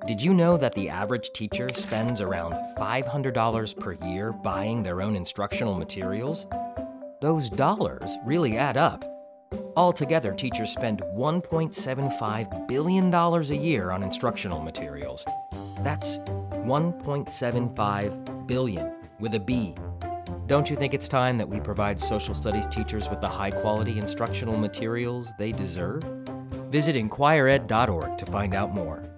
Did you know that the average teacher spends around $500 per year buying their own instructional materials? Those dollars really add up. Altogether, teachers spend $1.75 billion a year on instructional materials. That's 1.75 billion with a B. Don't you think it's time that we provide social studies teachers with the high-quality instructional materials they deserve? Visit inquireed.org to find out more.